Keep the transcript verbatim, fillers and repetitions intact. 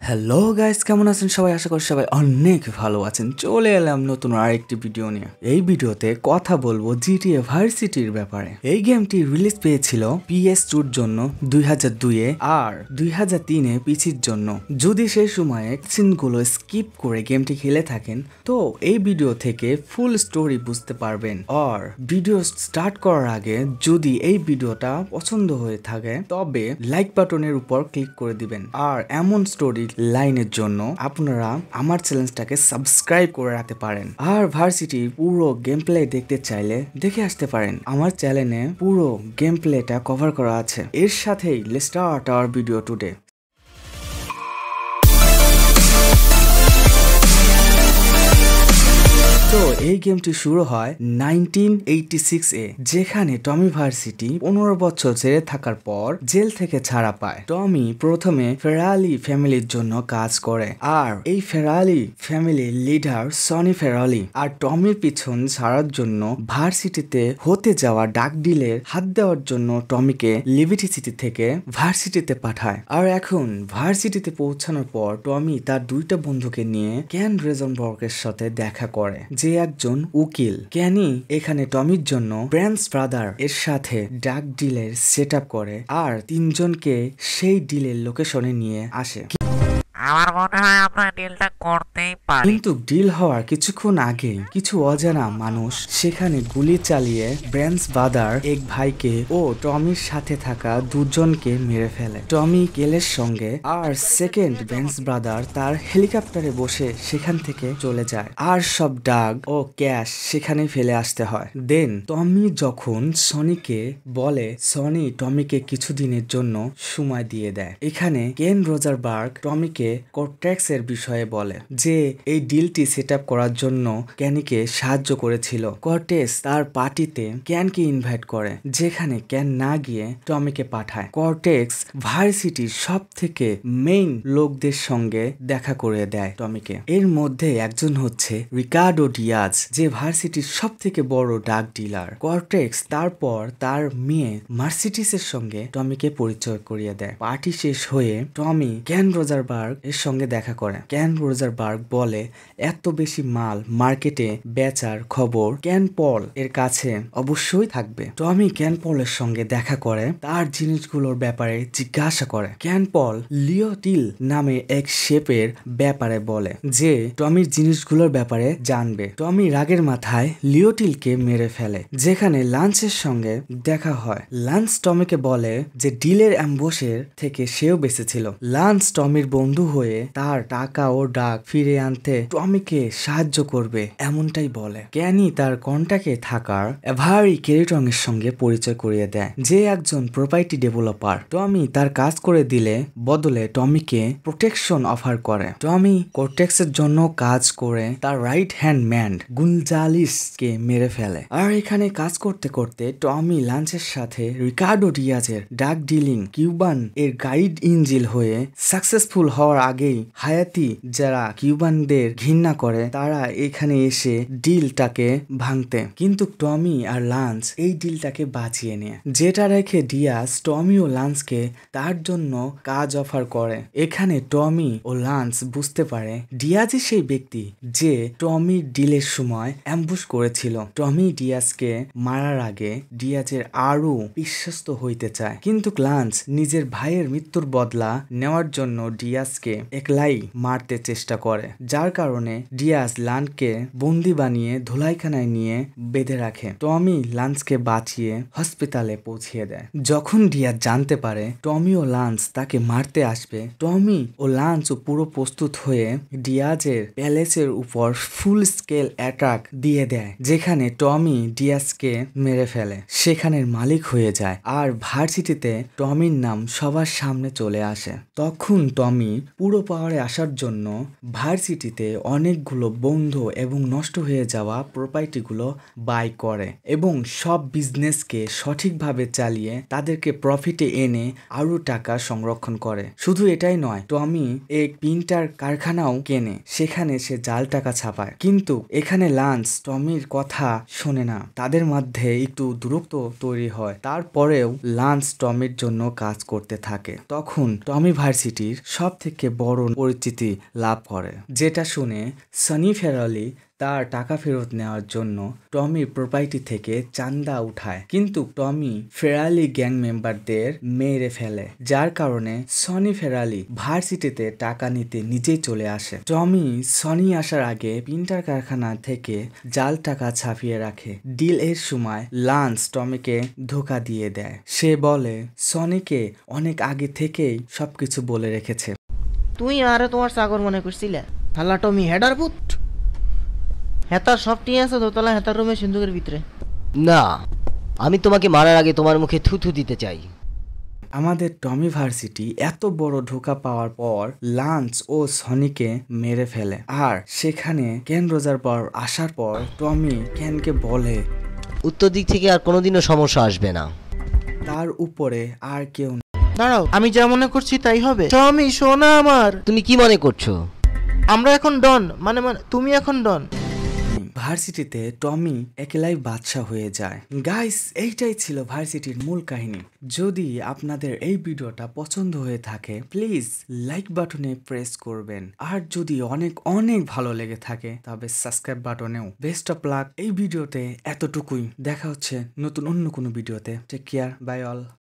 Hello guys, কেমন আছেন সবাই? আশা করি সবাই অনেক ভালো আছেন। চলে এলাম নতুন আরেকটি ভিডিও নিয়ে। এই ভিডিওতে কথা বলবো জিটিএ ভার্সিটির ব্যাপারে। এই গেমটি রিলিজ পেয়েছিল পি এস টু এর জন্য দুই হাজার দুই এ আর দুই হাজার তিন এ পিসির জন্য। যদি সেই সময়ে সিনগুলো স্কিপ করে গেমটি খেলে থাকেন তো এই ভিডিও থেকে ফুল স্টোরি বুঝতে পারবেন। আর ভিডিও স্টার্ট করার আগে যদি এই ভিডিওটা পছন্দ হয়ে থাকে তবে লাইক বাটনের উপর ক্লিক করে দিবেন। আর এমন স্টোরি লাইনের জন্য আপনারা আমার চ্যানেলটাকে সাবস্ক্রাইব করে রাখতে পারেন। আর ভার্সিটির পুরো গেম প্লে দেখতে চাইলে দেখে আসতে পারেন। আমার চ্যানেলে পুরো গেম প্লেটা কভার করা আছে। এর সাথেই let's start our video today. তো এই গেমটি শুরু হয় নাইনটিন এইটি সিক্স এ, যেখানে টমি ভার্সিটি পনেরো বছর জেলে থাকার পর জেল থেকে ছাড়া পায়। টমি প্রথমে ফেরালি ফ্যামিলির জন্য কাজ করে, আর এই ফেরালি ফ্যামিলির লিডার সনি ফেরালি আর টমির পিছন ছাড়ার জন্য ভার্সিটিতে হতে যাওয়া ডাক ডিলের হাত দেওয়ার জন্য টমিকে লিভিটি সিটি থেকে ভার্সিটিতে পাঠায়। আর এখন ভার্সিটিতে পৌঁছানোর পর টমি তার দুইটা বন্ধুকে নিয়ে ক্যান রেজনবর্গের সাথে দেখা করে, যে একজন উকিল। ক্যানি এখানে টমির জন্য ব্র্যান্স ব্রাদার এর সাথে ডাক ডিলের সেট আপ করে আর তিনজনকে সেই ডিলের লোকেশনে নিয়ে আসে। আমার মনে হয় আমরা ডিলটা করতেই পারি। কিন্তু ডিল হওয়ার কিছুক্ষণ আগে কিছু অজানা মানুষ সেখানে গুলি চালিয়ে ব্র্যান্স ব্রাদার এক ভাইকে ও টমির সাথে থাকা দুজনকে মেরে ফেলে। টমি কেলের সঙ্গে আর সেকেন্ড ব্র্যান্স ব্রাদার তার হেলিকপ্টারে বসে সেখান থেকে চলে যায়, আর সব ডাগ ও ক্যাশ সেখানে ফেলে আসতে হয়। দেন টমি যখন সনিকে বলে, সনি টমিকে কিছুদিনের জন্য সময় দিয়ে দেয়। এখানে কেন রোজারবার্গ টমিকে কোর্টেক্স এর বিষয়ে বলে যে এই ডিলটি সেট আপ করার জন্য ক্যানিকে সাহায্য করেছিল। কর্টেক্স তার পার্টিতে ক্যানকে ইনভাইট করে, যেখানে ক্যান না গিয়ে টমিকে পাঠায়। কর্টেক্স ভার্সিটির সব থেকে মেইন লোকদের সঙ্গে দেখা করে দেয় টমিকে। এর মধ্যে একজন হচ্ছে রিকার্ডো ডিয়াজ, যে ভার্সিটির সব থেকে বড় ডাক ডিলার। কর্টেক্স তারপর তার মেয়ে মার্সিডিসের সঙ্গে টমিকে পরিচয় করিয়ে দেয়। পার্টি শেষ হয়ে টমি ক্যান রোজারবার্গ এর সঙ্গে দেখা করে। ক্যান রোজারবার্গ বলে এত বেশি মাল মার্কেটে বেচার খবর ক্যান পল এর কাছে অবশ্যই থাকবে। টমি ক্যান পলের সঙ্গে দেখা করে তার জিনিসগুলোর ব্যাপারে জিজ্ঞাসা করে। ক্যান পল লিওটিল নামে এক শেপের ব্যাপারে বলে যে টমির জিনিসগুলোর ব্যাপারে জানবে। টমি রাগের মাথায় লিওটিলকে মেরে ফেলে। যেখানে লাঞ্চের সঙ্গে দেখা হয়, লাঞ্চ টমিকে বলে যে ডিলের অ্যাম্বুশের থেকে সেও বেঁচেছিল। লাঞ্চ টমির বন্ধু হয়ে তার টাকা ও ডাক ফিরে আনতে টমিকে সাহায্য করবে এমনটাই বলে। ক্যানি তার কন্টাক্টে থাকার এভারি কেরিটং এর সঙ্গে পরিচয় করিয়ে দেয়, যে একজন প্রপার্টি ডেভেলপার। টমি তার কাজ করে দিলে বদলে টমিকে প্রোটেকশন অফার করে। টমি কোর্টেক্স এর জন্য কাজ করে তার রাইট হ্যান্ড ম্যান গুনজালিস কে মেরে ফেলে। আর এখানে কাজ করতে করতে টমি লাঞ্চের সাথে রিকার্ডো ডিয়াজের ডাক ডিলিং কিউবান এর গাইড ইঞ্জিল হয়ে সাকসেসফুল হওয়ার আগেই হায়াতি যারা কিউবানদের ঘৃণা করে তারা এখানে এসে ডিলটাকে ভাঙতে, কিন্তু টমি আর লান্স এই ডিলটাকে বাঁচিয়ে নেয়, যেটা রেখে ডিয়াজ টমি ও লান্সকে তার জন্য কাজ অফার করে। এখানে টমি ও লান্স বুঝতে পারে ডিয়াজই সেই ব্যক্তি যে টমির ডিলের সময় অ্যাম্বুশ করেছিল। টমি ডিয়াজকে মারার আগে ডিয়াজের আরো বিশ্বস্ত হইতে চায়, কিন্তু লান্স নিজের ভাইয়ের মৃত্যুর বদলা নেওয়ার জন্য ডিয়াজকে একলাই মারতে চেষ্টা করে, যার কারণে ডিয়াজ লান্সকে বন্দি বানিয়ে ধুলাইখানায় নিয়ে বেঁধে রাখে। টমি লান্সকে বাঁচিয়ে হসপিটালে পৌঁছিয়ে দেয়। যখন ডিয়াজ জানতে পারে টমি ও লান্স তাকে মারতে আসবে, টমি ও লান্স পুরো প্রস্তুত হয়ে ডিয়াজের প্যালেসের উপর ফুল স্কেল অ্যাটাক দিয়ে দেয়, যেখানে টমি ডিয়াজকে মেরে ফেলে, সেখানের মালিক হয়ে যায়। আর ভার্সিটিতে টমির নাম সবার সামনে চলে আসে। তখন টমি পুরো পাওয়ারে আসার জন্য ভার্সিটি ভার্সিটিতে অনেকগুলো বন্ধ এবং নষ্ট হয়ে যাওয়া প্রপার্টিগুলো বাই করে এবং সব বিজনেসকে সঠিকভাবে চালিয়ে তাদেরকে প্রফিটে এনে আরো টাকা সংরক্ষণ করে। শুধু এটাই নয়, টমি এক প্রিন্টার কারখানাও কেনে, সেখানে সে জাল টাকা ছাপায়। কিন্তু এখানে লান্স টমির কথা শোনে না, তাদের মধ্যে একটু দূরত্ব তৈরি হয়। তারপরেও লান্স টমির জন্য কাজ করতে থাকে। তখন টমি ভার্সিটির সব থেকে বড় পরিচিতি লাভ করে, যেটা শুনে সানি ফেরালি তার টাকা ফেরত নেওয়ার জন্য টমির প্রপার্টি থেকে চান্দা উঠায়। কিন্তু টমি ফেরালি গ্যাং মেম্বারদের মেরে ফেলে, যার কারণে সনি ফেরালি ভার্সিটিতে টাকা নিতে নিজেই চলে আসে। টমি সনি আসার আগে প্রিন্টার কারখানা থেকে জাল টাকা ছাপিয়ে রাখে। ডিল এর সময় লান্স টমিকে ধোকা দিয়ে দেয়। সে বলে সনিকে অনেক আগে থেকেই সবকিছু বলে রেখেছে। তুই আরে তোমার চাকর মনে করছিলে? হাল্লা টমি হেডার পুত। হেতার সব টি আছে দোতলা হেতার রুমে সিন্ধুকের ভিতরে। না, আমি তোমাকে মারার আগে তোমার মুখে থুথু দিতে চাই। আমাদের টমি ভার্সিটি এত বড় ধোকা পাওয়ার পর লান্স ও সনিকে মেরে ফেলে। আর সেখানে কেন রোজার পর আসার পর টমি কেনকে বলে উত্তর দিক থেকে আর কোনোদিনও সমস্যা আসবে না। তার উপরে আর কেউ। দাঁড়াও, আমি যা মনে করছি তাই হবে। টমি শোনা আমার। তুমি কি মনে করছো? আমরা এখন ডন, মানে মানে তুমি এখন ডন। ভার্সিটিতে টমি একলাই বাদশা হয়ে যায়। গাইস, এইটাই ছিল ভার্সিটির মূল কাহিনী। যদি আপনাদের এই ভিডিওটা পছন্দ হয়ে থাকে প্লিজ লাইক বাটনে প্রেস করবেন, আর যদি অনেক অনেক ভালো লেগে থাকে তবে সাবস্ক্রাইব বাটনেও। Best of luck. এই ভিডিওতে এতটুকুই, দেখা হচ্ছে নতুন অন্য কোনো ভিডিওতে। Take care, bye all.